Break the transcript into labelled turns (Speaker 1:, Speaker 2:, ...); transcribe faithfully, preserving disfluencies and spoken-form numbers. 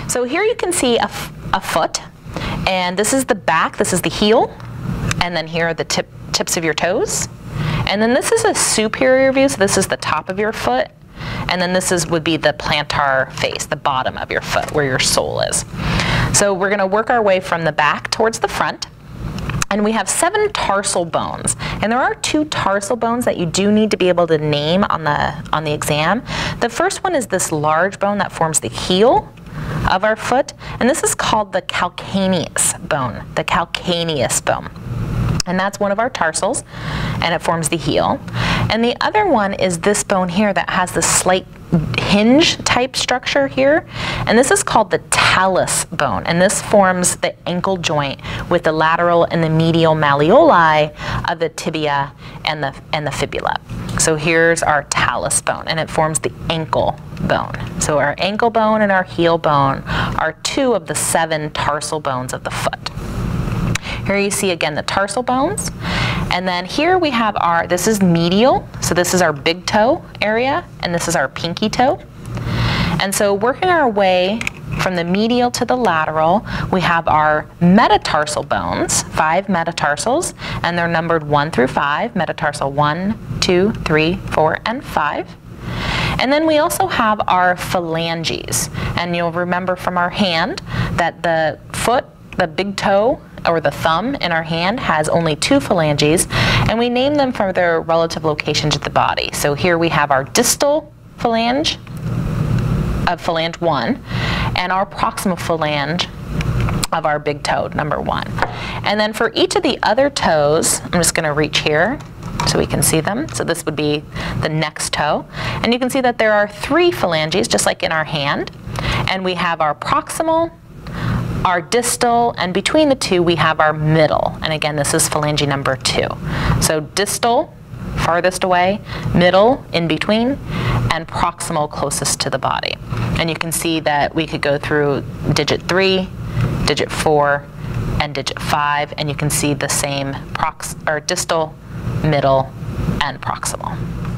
Speaker 1: So here you can see a, f a foot, and this is the back, this is the heel, and then here are the tip, tips of your toes. And then this is a superior view, so this is the top of your foot, and then this is would be the plantar face, the bottom of your foot, where your sole is. So we're going to work our way from the back towards the front. And we have seven tarsal bones, and there are two tarsal bones that you do need to be able to name on the on the exam. The first one is this large bone that forms the heel of our foot, and this is called the calcaneus bone, the calcaneus bone. And that's one of our tarsals, and it forms the heel. And the other one is this bone here that has this slight hinge type structure here, and this is called the talus bone, and this forms the ankle joint with the lateral and the medial malleoli of the tibia and the and the fibula. So here's our talus bone, and it forms the ankle bone. So our ankle bone and our heel bone are two of the seven tarsal bones of the foot. Here you see again the tarsal bones, and then here we have our, this is medial, so this is our big toe area, and this is our pinky toe. And so working our way from the medial to the lateral, we have our metatarsal bones, five metatarsals, and they're numbered one through five, metatarsal one, two, three, four, and five. And then we also have our phalanges, and you'll remember from our hand that the foot, the big toe, or the thumb in our hand has only two phalanges, and we name them for their relative locations at the body. So here we have our distal phalange of phalange one, and our proximal phalange of our big toe, number one. And then for each of the other toes, I'm just going to reach here so we can see them. So this would be the next toe. And you can see that there are three phalanges, just like in our hand. And we have our proximal, our distal, and between the two we have our middle. And again, this is phalange number two. So distal, farthest away, middle, in between, and proximal, closest to the body. And you can see that we could go through digit three, digit four, and digit five, and you can see the same prox or distal, middle, and proximal.